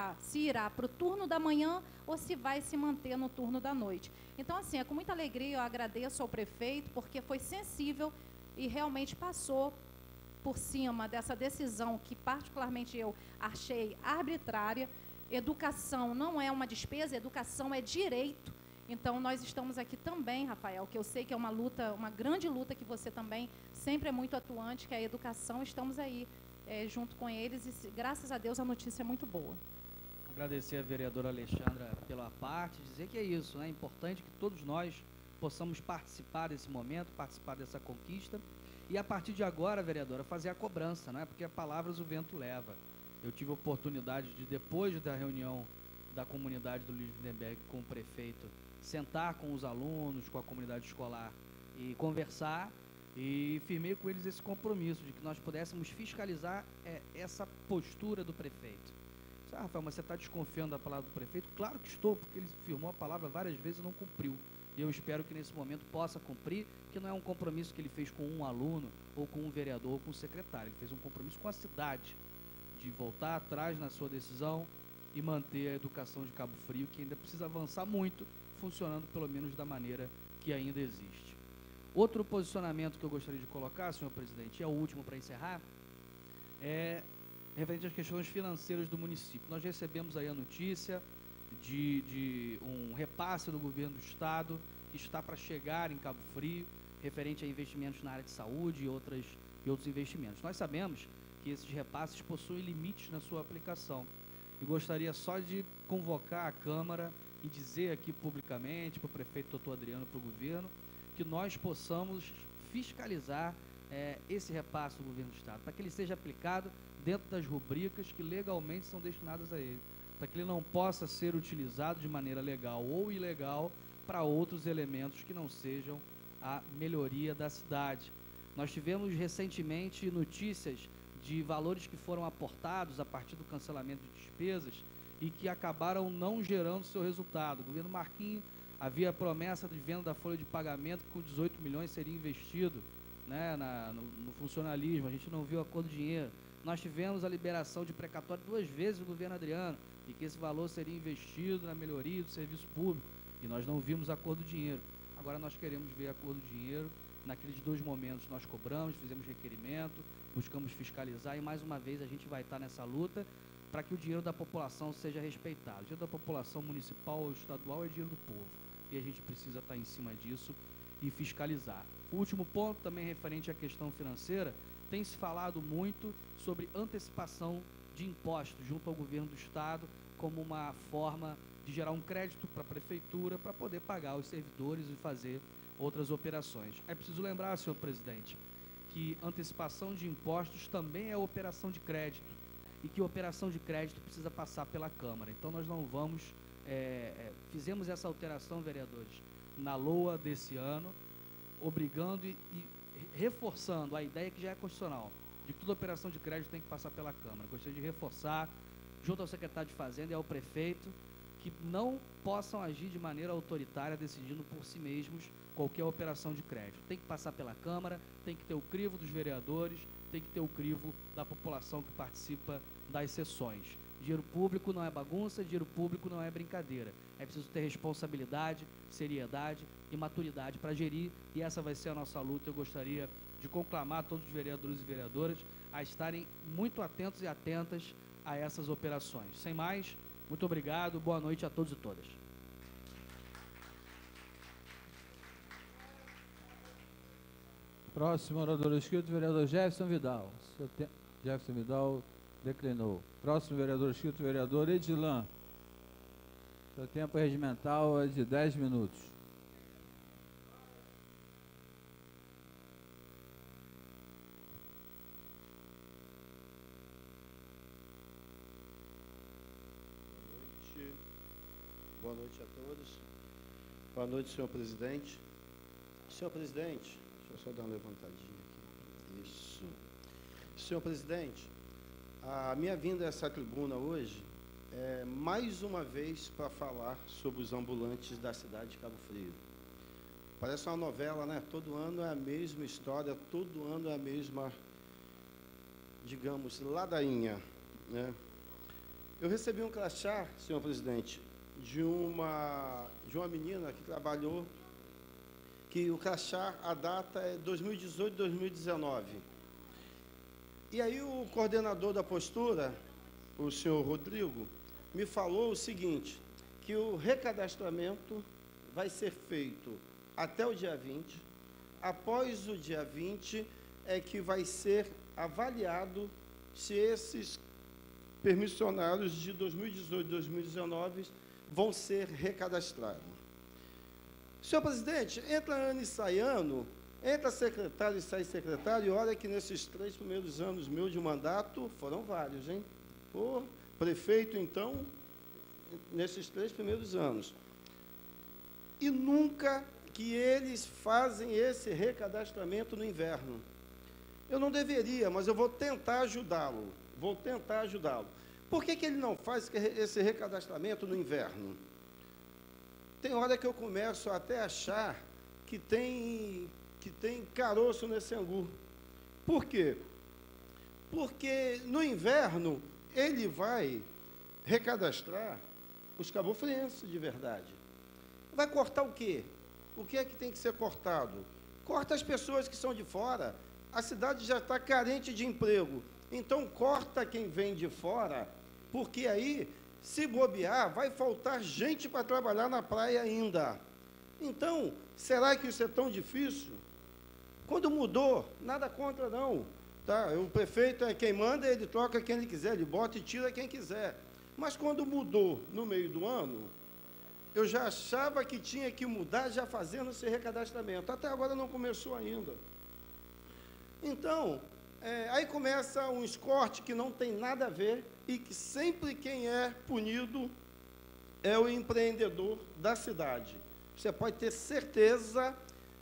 irá para o turno da manhã ou se vai se manter no turno da noite. Então, assim, é com muita alegria eu agradeço ao prefeito, porque foi sensível e realmente passou por cima dessa decisão que particularmente eu achei arbitrária. Educação não é uma despesa, educação é direito. Então, nós estamos aqui também, Rafael, que eu sei que é uma luta, uma grande luta, que você também sempre é muito atuante, que é a educação. Estamos aí junto com eles e, graças a Deus, a notícia é muito boa. Agradecer a vereadora Alexandra pela parte, dizer que é isso, né? É importante que todos nós possamos participar desse momento, participar dessa conquista. E, a partir de agora, vereadora, fazer a cobrança, né? Porque palavras o vento leva. Eu tive a oportunidade de, depois da reunião da comunidade do Luiz Lindenberg com o prefeito, sentar com os alunos, com a comunidade escolar e conversar, e firmei com eles esse compromisso de que nós pudéssemos fiscalizar essa postura do prefeito. Rafael, mas você está desconfiando da palavra do prefeito? Claro que estou, porque ele firmou a palavra várias vezes e não cumpriu. E eu espero que nesse momento possa cumprir, que não é um compromisso que ele fez com um aluno, ou com um vereador, ou com um secretário. Ele fez um compromisso com a cidade, de voltar atrás na sua decisão, e manter a educação de Cabo Frio, que ainda precisa avançar muito, funcionando pelo menos da maneira que ainda existe. Outro posicionamento que eu gostaria de colocar, senhor presidente, é o último para encerrar, é referente às questões financeiras do município. Nós recebemos aí a notícia de um repasse do governo do estado que está para chegar em Cabo Frio, referente a investimentos na área de saúde e outros investimentos. Nós sabemos que esses repasses possuem limites na sua aplicação. E gostaria só de convocar a Câmara e dizer aqui publicamente para o prefeito doutor Adriano, para o governo, que nós possamos fiscalizar esse repasse do governo do estado, para que ele seja aplicado dentro das rubricas que legalmente são destinadas a ele, para que ele não possa ser utilizado de maneira legal ou ilegal para outros elementos que não sejam a melhoria da cidade. Nós tivemos recentemente notícias de valores que foram aportados a partir do cancelamento de despesas e que acabaram não gerando seu resultado. O governo Marquinhos havia a promessa de venda da folha de pagamento que com 18 milhões seria investido, né, no funcionalismo. A gente não viu a cor do dinheiro. Nós tivemos a liberação de precatório 2 vezes do governo Adriano e que esse valor seria investido na melhoria do serviço público e nós não vimos a cor do dinheiro. Agora nós queremos ver a cor do dinheiro. Naqueles 2 momentos nós cobramos, fizemos requerimento, buscamos fiscalizar e mais uma vez a gente vai estar nessa luta para que o dinheiro da população seja respeitado. O dinheiro da população municipal ou estadual é dinheiro do povo e a gente precisa estar em cima disso e fiscalizar. O último ponto, também referente à questão financeira, tem se falado muito sobre antecipação de impostos junto ao governo do estado como uma forma de gerar um crédito para a prefeitura para poder pagar os servidores e fazer outras operações. É preciso lembrar, senhor presidente, que antecipação de impostos também é operação de crédito e que operação de crédito precisa passar pela Câmara. Então nós não vamos, fizemos essa alteração, vereadores, na LOA desse ano, obrigando e reforçando a ideia que já é constitucional, de que toda operação de crédito tem que passar pela Câmara. Gostaria de reforçar, junto ao secretário de Fazenda e ao prefeito, que não possam agir de maneira autoritária, decidindo por si mesmos qualquer operação de crédito. Tem que passar pela Câmara, tem que ter o crivo dos vereadores, tem que ter o crivo da população que participa das sessões. Dinheiro público não é bagunça, dinheiro público não é brincadeira. É preciso ter responsabilidade, seriedade e maturidade para gerir, e essa vai ser a nossa luta. Eu gostaria de conclamar todos os vereadores e vereadoras a estarem muito atentos e atentas a essas operações. Sem mais, muito obrigado, boa noite a todos e todas. Próximo orador inscrito, vereador Jefferson Vidal. Jefferson Vidal declinou. Próximo vereador inscrito, vereador Edilan. Seu tempo regimental é de 10 minutos. Boa noite a todos. Boa noite, senhor presidente. Senhor presidente, deixa eu só dar uma levantadinha aqui. Isso. Senhor presidente, a minha vinda a essa tribuna hoje é mais uma vez para falar sobre os ambulantes da cidade de Cabo Frio. Parece uma novela, né? Todo ano é a mesma história, todo ano é a mesma, digamos, ladainha, né? Eu recebi um crachá, senhor presidente, de uma menina que trabalhou, que o crachá, a data é 2018, 2019. E aí o coordenador da postura, o senhor Rodrigo, me falou o seguinte, que o recadastramento vai ser feito até o dia 20, após o dia 20 é que vai ser avaliado se esses permissionários de 2018 e 2019 vão ser recadastrados. Senhor presidente, entra ano e sai ano, entra secretário e sai secretário, e olha que nesses 3 primeiros anos meus de mandato, foram vários, hein? Por prefeito, então, nesses 3 primeiros anos. E nunca que eles fazem esse recadastramento no inverno. Eu não deveria, mas eu vou tentar ajudá-lo. Por que ele não faz esse recadastramento no inverno? Tem hora que eu começo até a achar que tem caroço nesse angu. Por quê? Porque no inverno ele vai recadastrar os cabofrienses de verdade. Vai cortar o quê? O que é que tem que ser cortado? Corta as pessoas que são de fora. A cidade já está carente de emprego. Então, corta quem vem de fora, porque aí, se bobear, vai faltar gente para trabalhar na praia ainda. Então, será que isso é tão difícil? Quando mudou, nada contra, não. Tá? O prefeito é quem manda, ele troca quem ele quiser, ele bota e tira quem quiser. Mas quando mudou no meio do ano, eu já achava que tinha que mudar já fazendo esse recadastramento. Até agora não começou ainda. Então, aí começa um escorte que não tem nada a ver e que sempre quem é punido é o empreendedor da cidade. Você pode ter certeza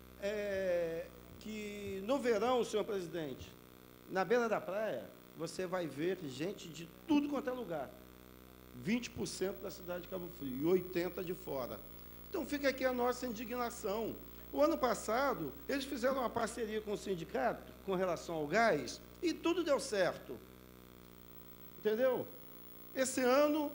que no verão, senhor presidente, na beira da praia, você vai ver gente de tudo quanto é lugar. 20% da cidade de Cabo Frio e 80% de fora. Então, fica aqui a nossa indignação. O ano passado, eles fizeram uma parceria com o sindicato, com relação ao gás, e tudo deu certo. Entendeu? Esse ano,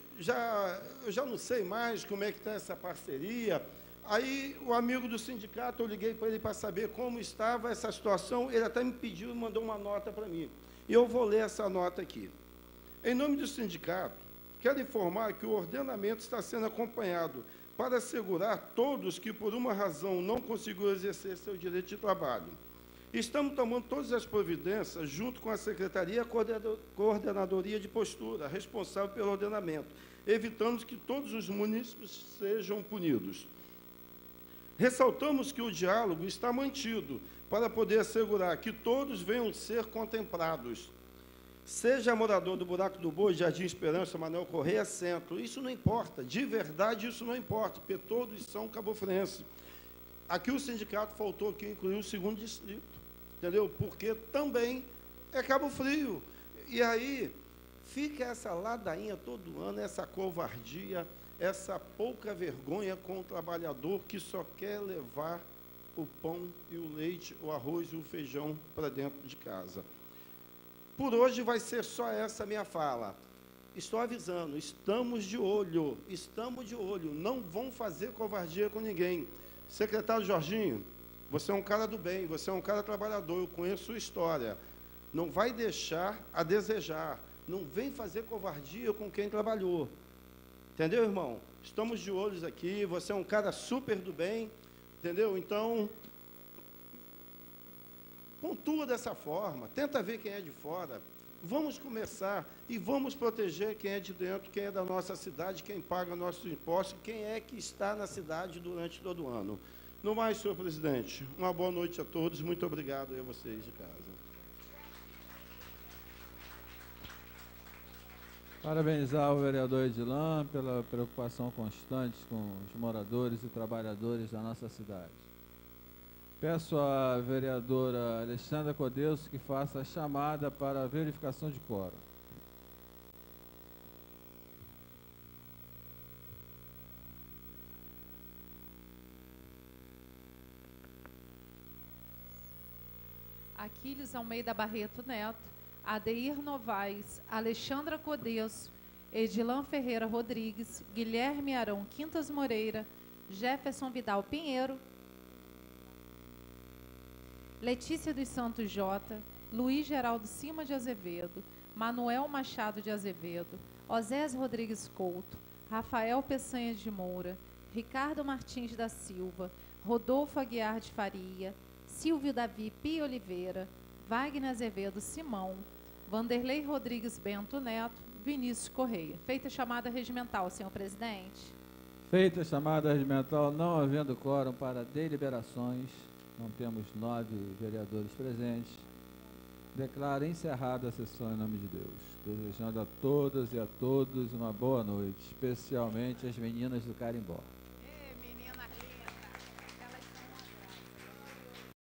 eu já não sei mais como é que está essa parceria. Aí, o amigo do sindicato, eu liguei para ele para saber como estava essa situação, ele até me pediu, mandou uma nota para mim. E eu vou ler essa nota aqui. Em nome do sindicato, quero informar que o ordenamento está sendo acompanhado para assegurar todos que, por uma razão, não conseguiram exercer seu direito de trabalho. Estamos tomando todas as providências, junto com a Secretaria e a Coordenadoria de Postura, responsável pelo ordenamento, evitando que todos os munícipes sejam punidos. Ressaltamos que o diálogo está mantido para poder assegurar que todos venham ser contemplados. Seja morador do Buraco do Boi, Jardim Esperança, Manuel Correia, Centro, isso não importa, de verdade isso não importa, porque todos são cabofrienses. Aqui o sindicato faltou aqui incluir o segundo distrito, entendeu? Porque também é Cabo Frio. E aí fica essa ladainha todo ano, essa covardia, essa pouca vergonha com o trabalhador que só quer levar o pão e o leite, o arroz e o feijão para dentro de casa. Por hoje vai ser só essa minha fala. Estou avisando, estamos de olho, não vão fazer covardia com ninguém. Secretário Jorginho, você é um cara do bem, você é um cara trabalhador, eu conheço sua história. Não vai deixar a desejar, não vem fazer covardia com quem trabalhou. Entendeu, irmão? Estamos de olhos aqui, você é um cara super do bem, entendeu? Então, pontua dessa forma, tenta ver quem é de fora. Vamos começar e vamos proteger quem é de dentro, quem é da nossa cidade, quem paga nossos impostos, quem é que está na cidade durante todo o ano. No mais, senhor presidente, uma boa noite a todos, muito obrigado a vocês de casa. Parabenizar o vereador Edilan pela preocupação constante com os moradores e trabalhadores da nossa cidade. Peço à vereadora Alexandra Codelso que faça a chamada para a verificação de quórum. Aquiles Almeida Barreto Neto, Adeir Novaes, Alexandra Codelso, Edilan Ferreira Rodrigues, Guilherme Arão Quintas Moreira, Jefferson Vidal Pinheiro, Letícia dos Santos Jota, Luiz Geraldo Cima de Azevedo, Manuel Machado de Azevedo, Osés Rodrigues Couto, Rafael Peçanha de Moura, Ricardo Martins da Silva, Rodolfo Aguiar de Faria, Silvio Davi Pia Oliveira, Wagner Azevedo Simão, Vanderlei Rodrigues Bento Neto, Vinícius Correia. Feita a chamada regimental, senhor presidente. Feita a chamada regimental, não havendo quórum para deliberações, não temos 9 vereadores presentes. Declaro encerrada a sessão em nome de Deus, desejando a todas e a todos uma boa noite, especialmente as meninas do Carimbó.